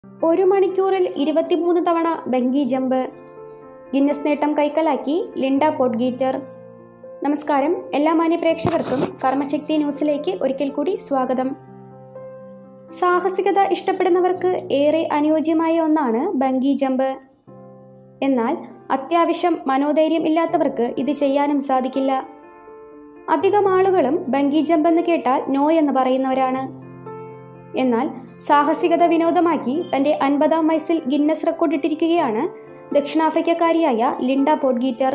1 മണിക്കൂറിൽ 23 തവണ ബംഗി jump. Guinness നേട്ടം കൈക്കലാക്കി ലിൻഡ പോഡ്ഗീറ്റർ. നമസ്കാരം, എല്ലാ മാന്യ പ്രേക്ഷകർക്കും കർമ്മശക്തി ന്യൂസിലേക്ക് ഒരിക്കൽ കൂടി സ്വാഗതം. സാഹസികത ഇഷ്ടപ്പെടുന്നവർക്ക് ഏറെ അനുയോജ്യമായ ഒന്നാണ് ബംഗി ജമ്പ്. എന്നാൽ അത്യാവശ്യം മനോധൈര്യം ഇല്ലാത്തവർക്ക് ഇത് ചെയ്യാനും സാധിക്കില്ല. അധികം ആളുകളും ബംഗി ജമ്പ് എന്ന് കേട്ടാൽ നോ എന്ന് പറയുന്നവരാണ്. എന്നാൽ സാഹസികത വിനോദമാക്കി തൻ്റെ 50-ാം വയസ്സിൽ ഗിന്നസ് റെക്കോർഡ് ഇട്ടിരിക്കുകയാണ് ദക്ഷിണാഫ്രിക്കക്കാരിയായ ലിൻഡ പോഡ്ഗീറ്റർ.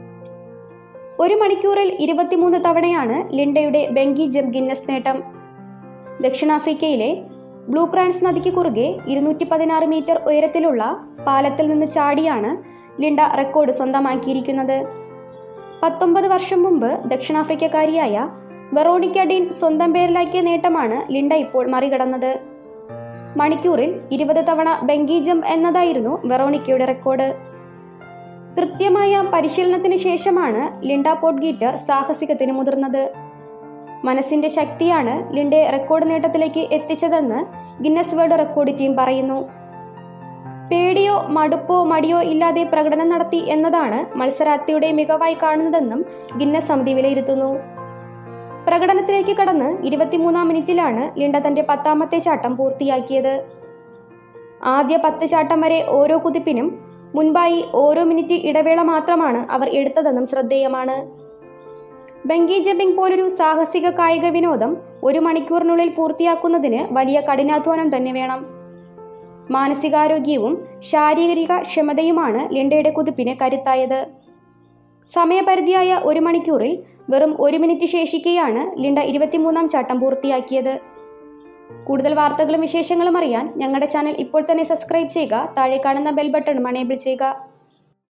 1 മണിക്കൂറിൽ 23 തവണയാണ് ലിൻഡയുടെ ബംഗി ജമ്പ് ഗിന്നസ് നേട്ടം. ദക്ഷിണാഫ്രിക്കയിലെ ബ്ലൂ ക്രാൻസ് നദിക്ക് കുറുകെ 216 മീറ്റർ ഉയരത്തിലുള്ള പാലത്തിൽ നിന്ന് ചാടിയാണ് ലിൻഡ റെക്കോർഡ് സ്വന്തമാക്കിയിരിക്കുന്നത്. 19 വർഷം മുമ്പ് ദക്ഷിണാഫ്രിക്കക്കാരിയായ വെറോണിക്ക ഡീൻ സ്വന്തം പേരിലാക്കിയ നേട്ടമാണ് ലിൻഡ ഇപ്പോൾ മറികടന്നത്. മണിക്കൂറിൽ 20 തവണ ബംഗി ജമ്പ് എന്നതായിരുന്നു വെറോണിക്കയുടെ റെക്കോർഡ്. കൃത്യമായ പരിശീലനത്തിന് ശേഷമാണ് ലിൻഡ പോഡ്ഗീറ്റർ സാഹസികത്തിന് മുതിർന്നത്. മനസ്സിന്റെ ശക്തിയാണ് ലിൻഡയെ റെക്കോർഡ് നേട്ടത്തിലേക്ക് എത്തിച്ചതെന്ന് ഗിന്നസ് വേൾഡ് റെക്കോർഡ് ടീം പറയുന്നു. പേടിയോ മടുപ്പോ മടിയോ ഇല്ലാതെ പ്രകടനം നടത്തി എന്നതാണ് മത്സരാർത്ഥിയുടെ മികവായി കാണുന്നതെന്നും ഗിന്നസ് സമിതി വിലയിരുത്തുന്നു. പ്രകടനത്തിലേക്ക് കടന്ന് 23-ാം മിനിറ്റിലാണ് ലിൻഡ തന്റെ 10ാമത്തെ ചാട്ടം പൂർത്തിയാക്കിയത്. ആദ്യ 10 ചാട്ടം വരെ ഓരോ കുതിപ്പിനും മുൻപായി ഓരോ മിനിറ്റ് ഇടവേള മാത്രമാണ് അവർ എടുത്തതെന്നും ശ്രദ്ധേയമാണ്. ബംഗി ജമ്പിംഗ് പോലൊരു സാഹസിക കായിക വിനോദം 1 മണിക്കൂറിനുള്ളിൽ പൂർത്തിയാക്കുന്നതിന് വലിയ കഠിനാധ്വാനം തന്നെ വേണം. മാനസികാരോഗ്യവും ശാരീരിക ക്ഷമതയുമാണ് ലിൻഡയുടെ കുതിപ്പിന് കരുത്തായത്. സമയപരിധിയായ 1 മണിക്കൂറിൽ വെറും 1 മിനിറ്റ് ശേഷിക്കെയാണ് ലിൻഡ 23-ാം ചാട്ടം പൂർത്തിയാക്കിയത്. കൂടുതൽ വാർത്തകളും വിശേഷങ്ങളും അറിയാൻ ഞങ്ങളുടെ ചാനൽ ഇപ്പോൾ തന്നെ സബ്സ്ക്രൈബ് ചെയ്യുക. താഴെ കാണുന്ന ബെൽ ബട്ടൺ എനേബിൾ ചെയ്യുക.